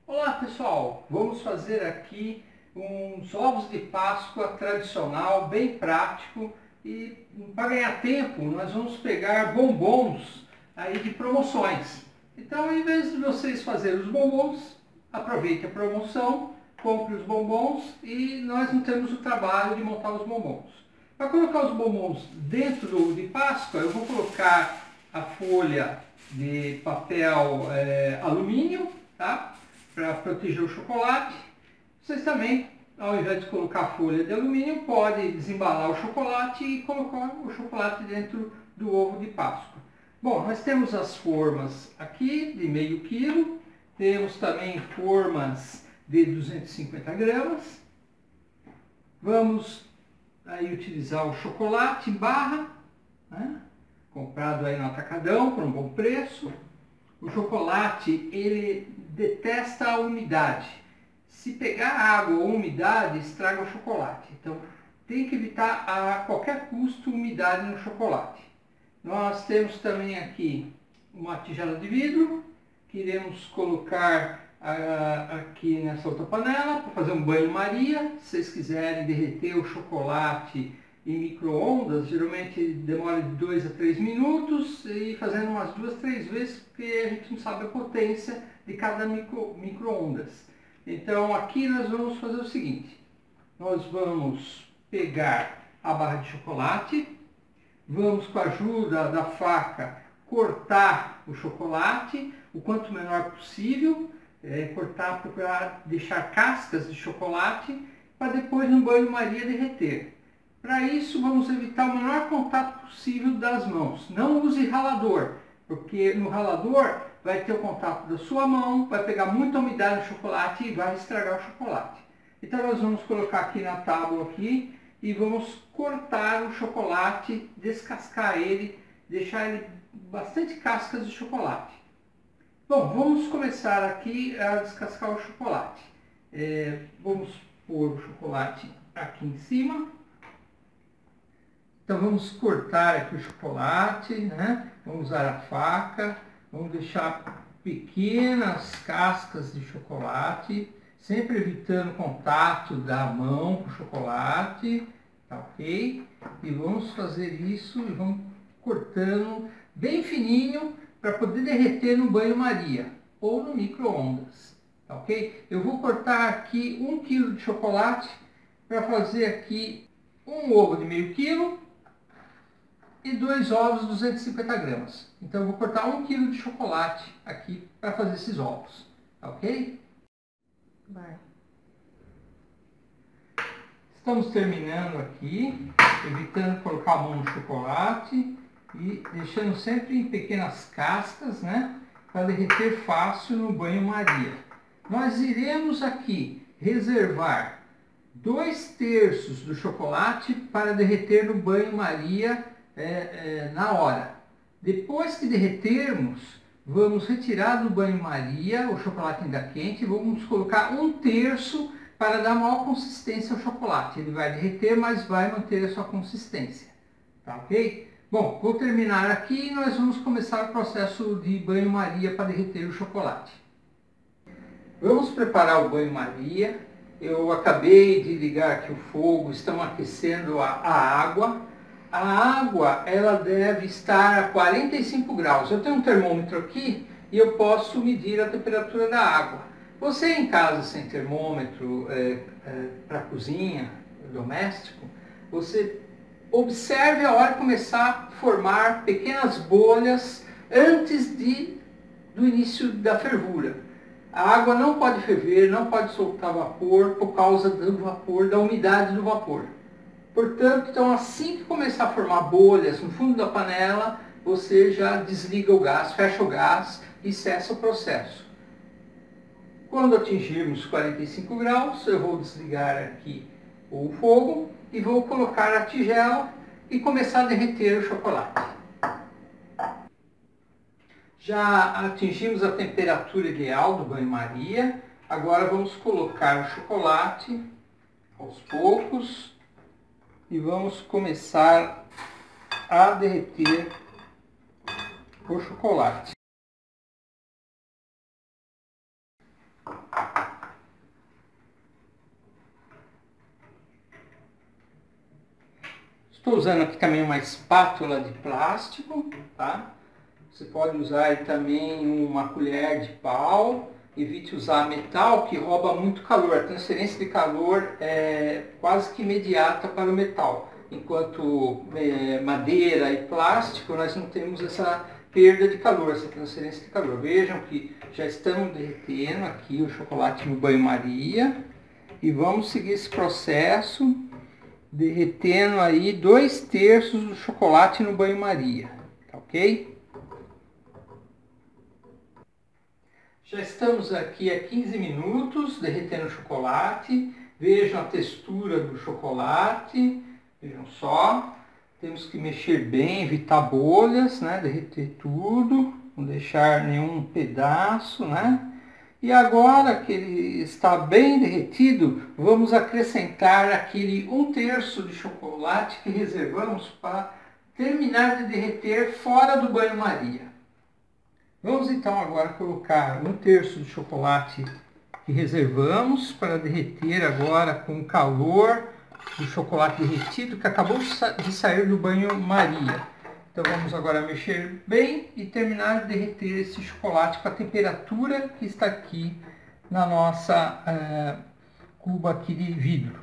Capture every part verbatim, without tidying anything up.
Olá pessoal, vamos fazer aqui uns ovos de Páscoa tradicional, bem prático, e para ganhar tempo nós vamos pegar bombons aí de promoções. Então, em vez de vocês fazerem os bombons, aproveite a promoção, compre os bombons e nós não temos o trabalho de montar os bombons. Para colocar os bombons dentro do, de Páscoa, eu vou colocar a folha de papel é, alumínio, tá? Para proteger o chocolate. Vocês também, ao invés de colocar a folha de alumínio, podem desembalar o chocolate e colocar o chocolate dentro do ovo de Páscoa. Bom, nós temos as formas aqui de meio quilo, temos também formas de duzentos e cinquenta gramas. Vamos aí utilizar o chocolate em barra, né? Comprado aí no atacadão por um bom preço. O chocolate, ele detesta a umidade. Se pegar água ou umidade, estraga o chocolate. Então, tem que evitar a qualquer custo umidade no chocolate. Nós temos também aqui uma tigela de vidro, que iremos colocar ah, aqui nessa outra panela para fazer um banho-maria. Se vocês quiserem derreter o chocolate em micro-ondas, geralmente demora de dois a três minutos, e fazendo umas duas, três vezes, porque a gente não sabe a potência de cada micro, micro-ondas. Então aqui nós vamos fazer o seguinte: nós vamos pegar a barra de chocolate, vamos com a ajuda da faca cortar o chocolate o quanto menor possível, é, cortar, procurar deixar cascas de chocolate para depois no banho-maria derreter. Para isso, vamos evitar o menor contato possível das mãos. Não use ralador, porque no ralador vai ter o contato da sua mão, vai pegar muita umidade no chocolate e vai estragar o chocolate. Então nós vamos colocar aqui na tábua aqui e vamos cortar o chocolate, descascar ele, deixar ele bastante cascas de chocolate. Bom, vamos começar aqui a descascar o chocolate. É, vamos pôr o chocolate aqui em cima. Então vamos cortar aqui o chocolate, né? Vamos usar a faca, vamos deixar pequenas cascas de chocolate, sempre evitando contato da mão com o chocolate, tá ok? E vamos fazer isso e vamos cortando bem fininho para poder derreter no banho-maria ou no micro-ondas, tá ok? Eu vou cortar aqui um quilo de chocolate para fazer aqui um ovo de meio quilo e dois ovos de duzentos e cinquenta gramas. Então eu vou cortar um quilo de chocolate aqui para fazer esses ovos, tá ok? Vai. Estamos terminando aqui, evitando colocar a mão no chocolate e deixando sempre em pequenas cascas, né? Para derreter fácil no banho-maria. Nós iremos aqui reservar dois terços do chocolate para derreter no banho-maria É, é, na hora. Depois que derretermos, vamos retirar do banho-maria o chocolate ainda quente e vamos colocar um terço para dar maior consistência ao chocolate. Ele vai derreter, mas vai manter a sua consistência. Tá ok? Bom, vou terminar aqui e nós vamos começar o processo de banho-maria para derreter o chocolate. Vamos preparar o banho-maria. Eu acabei de ligar aqui o fogo, estamos aquecendo a, a água. A água, ela deve estar a quarenta e cinco graus. Eu tenho um termômetro aqui e eu posso medir a temperatura da água. Você em casa sem termômetro, é, é, para cozinha, doméstico, você observe a hora de começar a formar pequenas bolhas antes de, do início da fervura. A água não pode ferver, não pode soltar vapor por causa do vapor, da umidade do vapor. Portanto, então, assim que começar a formar bolhas no fundo da panela, você já desliga o gás, fecha o gás e cessa o processo. Quando atingirmos quarenta e cinco graus, eu vou desligar aqui o fogo e vou colocar a tigela e começar a derreter o chocolate. Já atingimos a temperatura ideal do banho-maria. Agora vamos colocar o chocolate aos poucos. E vamos começar a derreter o chocolate. Estou usando aqui também uma espátula de plástico, tá? Você pode usar também uma colher de pau. Evite usar metal, que rouba muito calor. A transferência de calor é quase que imediata para o metal. Enquanto é, madeira e plástico, nós não temos essa perda de calor, essa transferência de calor. Vejam que já estamos derretendo aqui o chocolate no banho-maria. E vamos seguir esse processo, derretendo aí dois terços do chocolate no banho-maria, tá ok? Já estamos aqui há quinze minutos derretendo o chocolate. Vejam a textura do chocolate, vejam só. Temos que mexer bem, evitar bolhas, né? Derreter tudo, não deixar nenhum pedaço, né? E agora que ele está bem derretido, vamos acrescentar aquele um terço de chocolate que reservamos para terminar de derreter fora do banho-maria. Vamos então agora colocar um terço de chocolate que reservamos para derreter agora com o calor do chocolate derretido que acabou de sair do banho-maria. Então vamos agora mexer bem e terminar de derreter esse chocolate com a temperatura que está aqui na nossa uh, cuba aqui de vidro.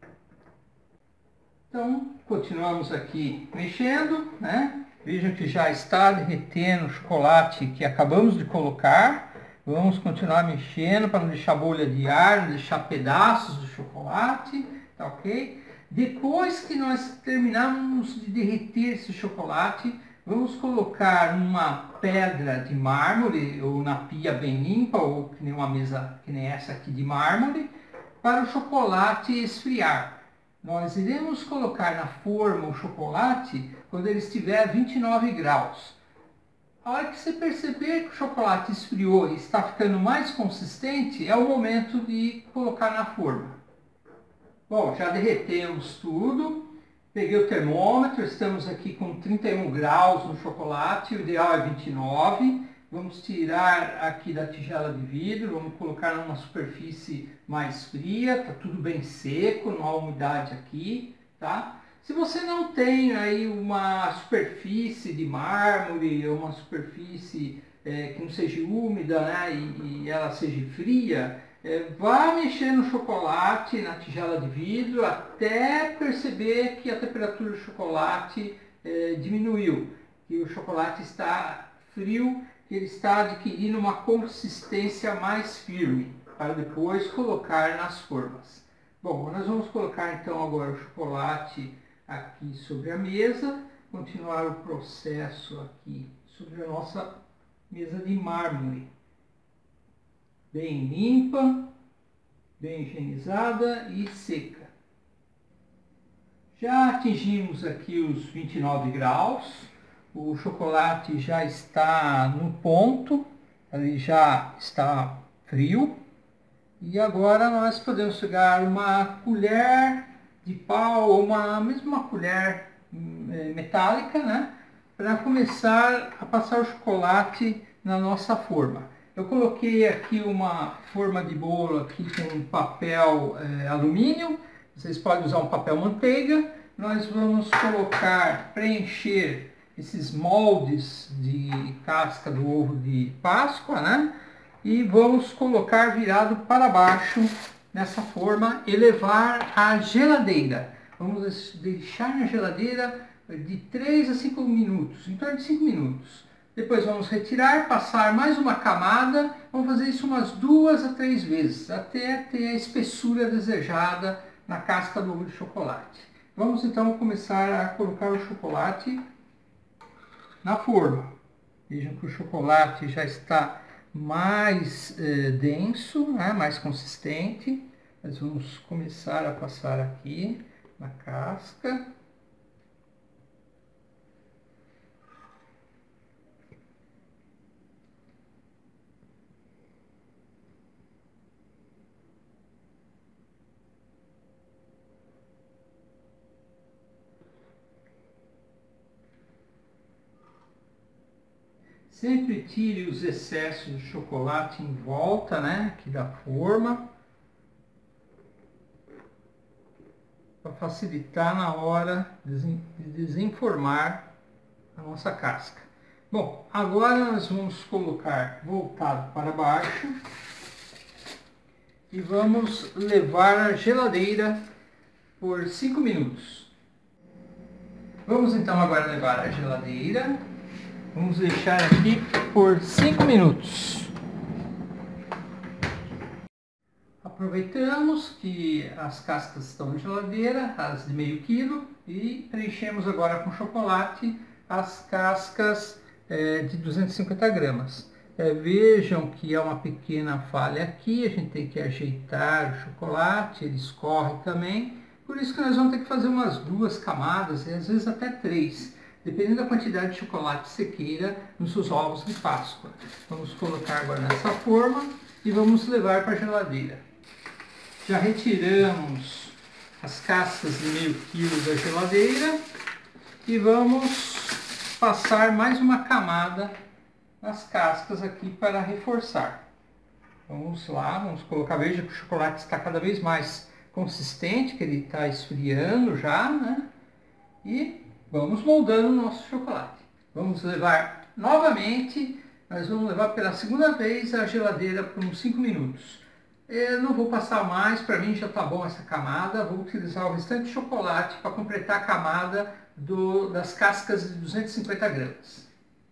Então continuamos aqui mexendo, né? Vejam que já está derretendo o chocolate que acabamos de colocar. Vamos continuar mexendo para não deixar bolha de ar, não deixar pedaços do chocolate, tá ok? Depois que nós terminarmos de derreter esse chocolate, vamos colocar numa pedra de mármore ou na pia bem limpa ou que nem uma mesa que nem essa aqui de mármore, para o chocolate esfriar. Nós iremos colocar na forma o chocolate quando ele estiver a vinte e nove graus. A hora que você perceber que o chocolate esfriou e está ficando mais consistente, é o momento de colocar na forma. Bom, já derretemos tudo. Peguei o termômetro, estamos aqui com trinta e um graus no chocolate, o ideal é vinte e nove. Vamos tirar aqui da tigela de vidro, vamos colocar numa superfície mais fria, tá tudo bem seco, não há umidade aqui, tá? Se você não tem aí uma superfície de mármore, ou uma superfície é, que não seja úmida, né, e, e ela seja fria, é, vá mexer no chocolate, na tigela de vidro, até perceber que a temperatura do chocolate é, diminuiu, que o chocolate está frio, que ele está adquirindo uma consistência mais firme, para depois colocar nas formas. Bom, nós vamos colocar então agora o chocolate aqui sobre a mesa, continuar o processo aqui sobre a nossa mesa de mármore, bem limpa, bem higienizada e seca. Já atingimos aqui os vinte e nove graus, o chocolate já está no ponto, ele já está frio, e agora nós podemos pegar uma colher de pau ou uma mesma colher metálica, né, para começar a passar o chocolate na nossa forma. Eu coloquei aqui uma forma de bolo aqui com papel é, alumínio, vocês podem usar um papel manteiga. Nós vamos colocar, preencher esses moldes de casca do ovo de Páscoa, né, e vamos colocar virado para baixo nessa forma e levar à geladeira. Vamos deixar na geladeira de três a cinco minutos, em torno de cinco minutos. Depois vamos retirar, passar mais uma camada, vamos fazer isso umas duas a três vezes, até ter a espessura desejada na casca do ovo de chocolate. Vamos então começar a colocar o chocolate na forma. Vejam que o chocolate já está mais eh, denso, né, mais consistente. Nós vamos começar a passar aqui na casca. Sempre tire os excessos de chocolate em volta, né, aqui da forma. para facilitar na hora de desenformar a nossa casca. Bom, agora nós vamos colocar voltado para baixo e vamos levar à geladeira por cinco minutos. Vamos então agora levar à geladeira. Vamos deixar aqui por cinco minutos. Aproveitamos que as cascas estão na geladeira, as de meio quilo, e preenchemos agora com chocolate as cascas é, de duzentos e cinquenta gramas. É, vejam que é uma pequena falha aqui, a gente tem que ajeitar o chocolate, ele escorre também, por isso que nós vamos ter que fazer umas duas camadas, e às vezes até três, dependendo da quantidade de chocolate que você queira nos seus ovos de Páscoa. Vamos colocar agora nessa forma e vamos levar para a geladeira. Já retiramos as cascas de meio quilo da geladeira e vamos passar mais uma camada nas cascas aqui para reforçar. Vamos lá, vamos colocar, veja que o chocolate está cada vez mais consistente, que ele está esfriando já, né? E vamos moldando o nosso chocolate. Vamos levar novamente, nós vamos levar pela segunda vez à geladeira por uns cinco minutos. Eu não vou passar mais, para mim já está bom essa camada. Vou utilizar o restante de chocolate para completar a camada do, das cascas de duzentos e cinquenta gramas.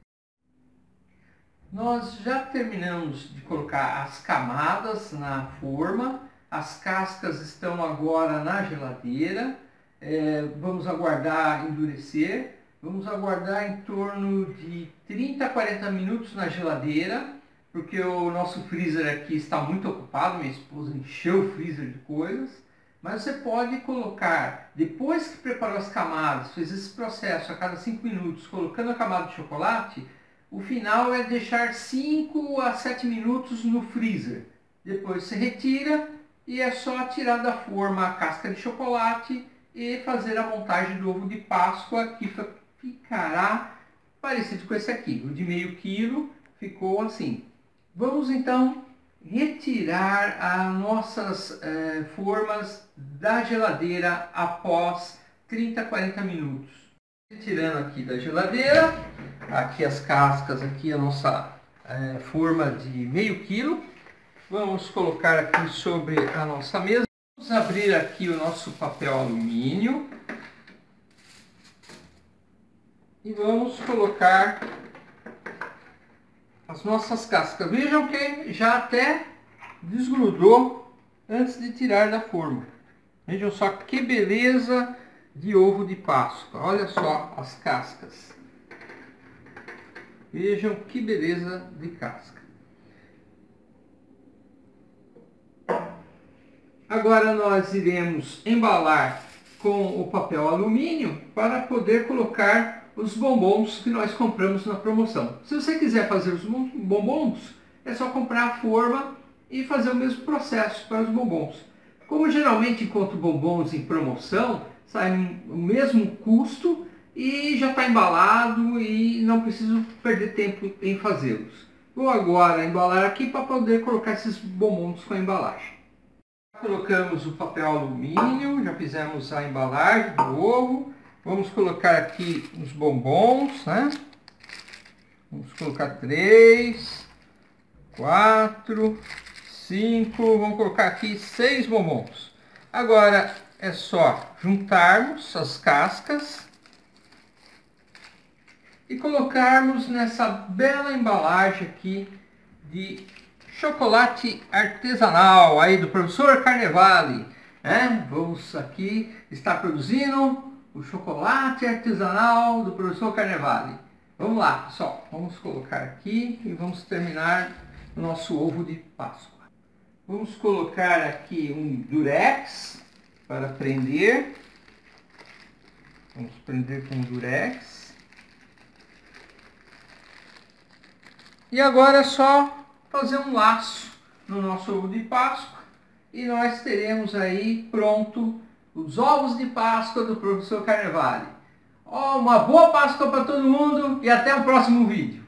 Nós já terminamos de colocar as camadas na forma. As cascas estão agora na geladeira. É, vamos aguardar endurecer. Vamos aguardar em torno de trinta a quarenta minutos na geladeira, porque o nosso freezer aqui está muito ocupado, minha esposa encheu o freezer de coisas. Mas você pode colocar, depois que preparou as camadas, fez esse processo a cada cinco minutos, colocando a camada de chocolate, o final é deixar cinco a sete minutos no freezer. Depois você retira e é só tirar da forma a casca de chocolate e fazer a montagem do ovo de Páscoa, que ficará parecido com esse aqui. O de meio quilo ficou assim. Vamos então retirar as nossas eh, formas da geladeira após trinta a quarenta minutos. Retirando aqui da geladeira, aqui as cascas, aqui a nossa eh, forma de meio quilo. Vamos colocar aqui sobre a nossa mesa. Vamos abrir aqui o nosso papel alumínio e vamos colocar as nossas cascas. Vejam que já até desgrudou antes de tirar da forma. Vejam só que beleza de ovo de Páscoa. Olha só as cascas. Vejam que beleza de casca. Agora nós iremos embalar com o papel alumínio para poder colocar os bombons que nós compramos na promoção. Se você quiser fazer os bombons, é só comprar a forma e fazer o mesmo processo para os bombons. Como geralmente encontro bombons em promoção, sai o mesmo custo e já está embalado e não preciso perder tempo em fazê-los. Vou agora embalar aqui para poder colocar esses bombons com a embalagem. Colocamos o papel alumínio, já fizemos a embalagem do ovo. Vamos colocar aqui os bombons, né? Vamos colocar três, quatro, cinco, vamos colocar aqui seis bombons. Agora é só juntarmos as cascas e colocarmos nessa bela embalagem aqui de chocolate artesanal aí do professor Carnevale, né? Vamos aqui estar produzindo o chocolate artesanal do professor Carnevale. Vamos lá, pessoal. Vamos colocar aqui e vamos terminar o nosso ovo de Páscoa. Vamos colocar aqui um durex para prender. Vamos prender com durex. E agora é só fazer um laço no nosso ovo de Páscoa e nós teremos aí pronto os ovos de Páscoa do professor Carnevale. Oh, uma boa Páscoa para todo mundo e até o próximo vídeo.